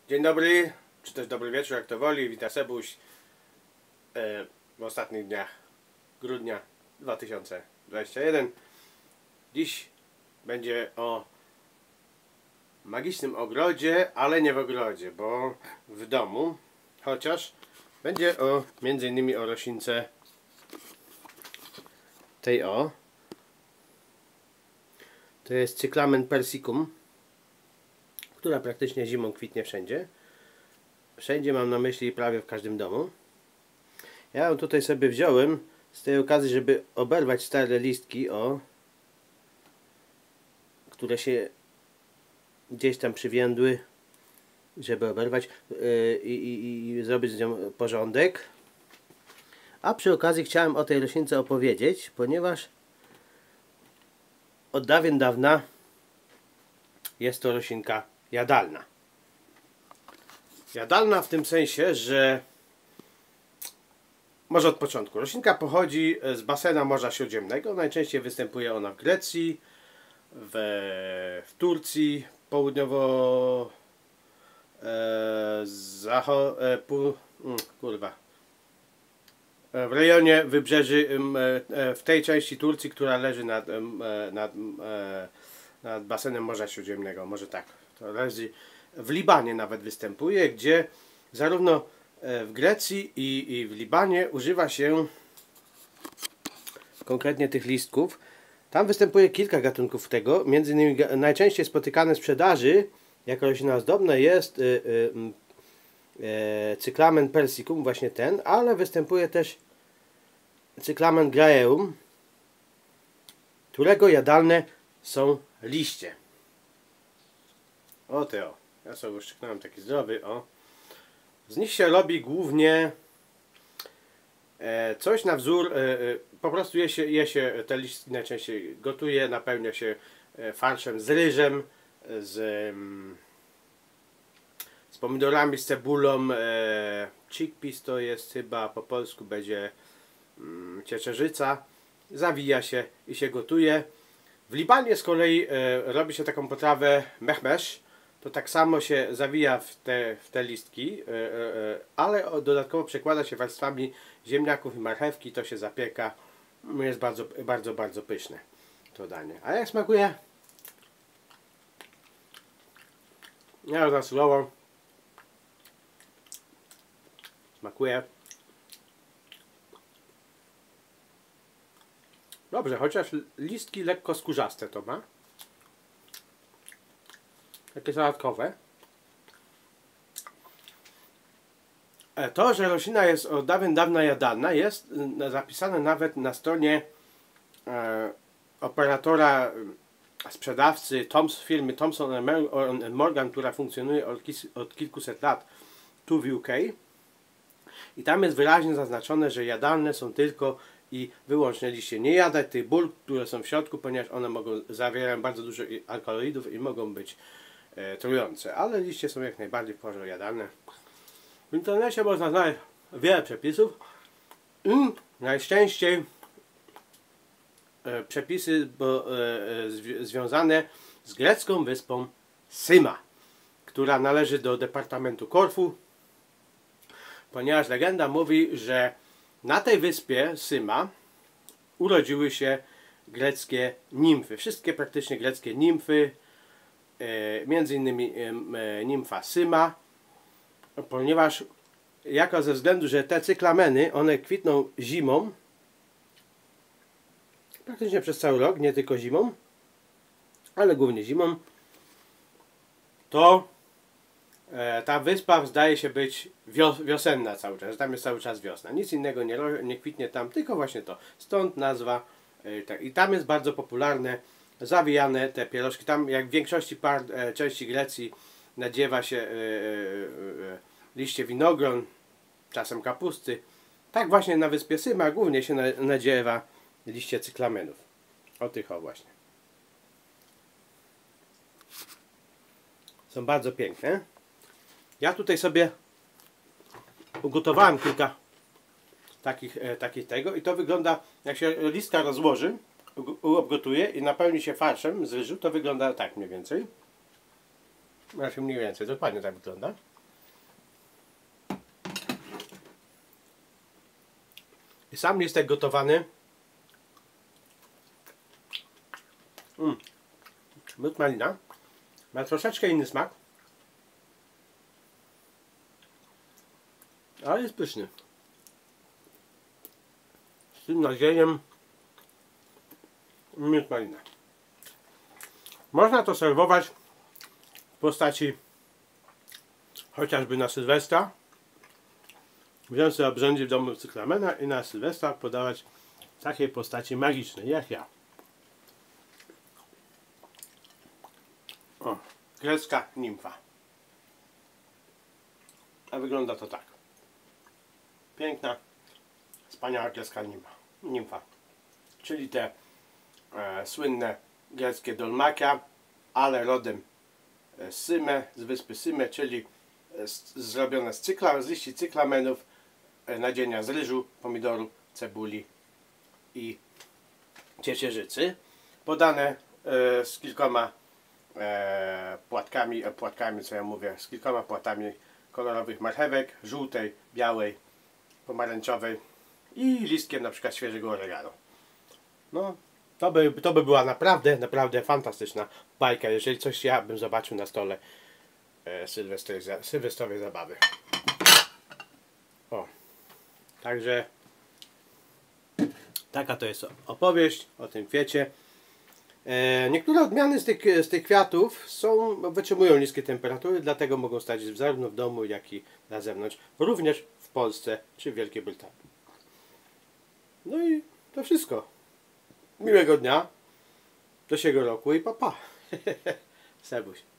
Dzień dobry, czy też dobry wieczór, jak to woli. Witam Sebuś w ostatnich dniach grudnia 2021. Dziś będzie o magicznym ogrodzie, ale nie w ogrodzie, bo w domu. Chociaż będzie między innymi o roślince tej o. To jest Cyclamen persicum, która praktycznie zimą kwitnie wszędzie. Wszędzie mam na myśli prawie w każdym domu. Ja ją tutaj sobie wziąłem z tej okazji, żeby oberwać stare listki, które się gdzieś tam przywiędły, żeby oberwać i zrobić z nią porządek. A przy okazji chciałem o tej roślince opowiedzieć, ponieważ od dawien dawna jest to roślinka jadalna. Jadalna w tym sensie, że może od początku. Roślinka pochodzi z basenu Morza Śródziemnego. Najczęściej występuje ona w Grecji, w Turcji, południowo w rejonie wybrzeży, w tej części Turcji, która leży nad basenem Morza Śródziemnego. Może tak, to leży w Libanie, nawet występuje, gdzie zarówno w Grecji i w Libanie używa się konkretnie tych listków. Tam występuje kilka gatunków tego, między innymi najczęściej spotykane w sprzedaży jako roślina ozdobna jest Cyclamen persicum, właśnie ten, ale występuje też Cyclamen graeum, którego jadalne są liście. O te o, ja sobie uszczyknąłem taki zdrowy, o. Z nich się robi głównie coś na wzór, po prostu je się te liście, najczęściej gotuje, napełnia się farszem z ryżem, z pomidorami, z cebulą, chickpeas to jest chyba po polsku będzie ciecierzyca, zawija się i się gotuje. W Libanie z kolei robi się taką potrawę mehmesz. To tak samo się zawija w te listki, ale dodatkowo przekłada się warstwami ziemniaków i marchewki, to się zapieka. Jest bardzo pyszne to danie. A jak smakuje? Ja za surowo. Smakuje. Dobrze, chociaż listki lekko skórzaste to ma. Takie zagadkowe. To, że roślina jest od dawien dawna jadalna, jest zapisane nawet na stronie operatora, sprzedawcy firmy Thomson & Morgan, która funkcjonuje od kilkuset lat tu w UK. I tam jest wyraźnie zaznaczone, że jadalne są tylko i wyłącznie liście. Nie jadać tych ból, które są w środku, ponieważ one zawierają bardzo dużo alkaloidów i mogą być trujące, ale liście są jak najbardziej w porządku jadalne. W internecie można znaleźć wiele przepisów i najczęściej przepisy związane z grecką wyspą Syma, która należy do departamentu Korfu, ponieważ legenda mówi, że na tej wyspie Syma urodziły się greckie nimfy. Wszystkie praktycznie greckie nimfy, między innymi nimfa Syma, ponieważ jako ze względu, że te cyklameny, one kwitną zimą, praktycznie przez cały rok, nie tylko zimą, ale głównie zimą, to ta wyspa zdaje się być wiosenna cały czas, tam jest cały czas wiosna, nic innego nie kwitnie tam, tylko właśnie to, stąd nazwa. I tam jest bardzo popularne zawijane te pierożki. Tam jak w większości części Grecji nadziewa się liście winogron, czasem kapusty. Tak właśnie na wyspie Syma głównie się nadziewa liście cyklamenów. O tych o właśnie. Są bardzo piękne. Ja tutaj sobie ugotowałem kilka takich tego i to wygląda, jak się listka rozłoży, obgotuje i napełni się farszem z ryżu, to wygląda tak mniej więcej. Znaczy mniej więcej, dokładnie tak wygląda. I sam listek gotowany. Miód malina ma troszeczkę inny smak, ale jest pyszny. Z tym nadzieniem miód malina. Można to serwować w postaci chociażby na Sylwestra. Wziąć sobie obrzędzie w domu cyklamena i na Sylwestra podawać w takiej postaci magicznej jak ja. O, grecka nimfa. A wygląda to tak. Piękna, wspaniała grecka nimfa. Czyli te słynne greckie dolmakia, ale rodem z Syme, z wyspy Syme, czyli zrobione z liści cyklamenów, nadzienia z ryżu, pomidoru, cebuli i ciecierzycy. Podane z kilkoma płatkami, co ja mówię, z kilkoma płatami kolorowych marchewek, żółtej, białej, pomarańczowej i listkiem na przykład świeżego oregano. No, to by była naprawdę fantastyczna bajka, jeżeli coś ja bym zobaczył na stole sylwestrowej zabawy. O, także taka to jest opowieść o tym kwiecie. Niektóre odmiany z tych kwiatów wytrzymują niskie temperatury, dlatego mogą stać zarówno w domu, jak i na zewnątrz, również w Polsce czy w Wielkiej Brytanii. No i to wszystko. Miłego dnia, do siego roku i pa pa. Sebuś.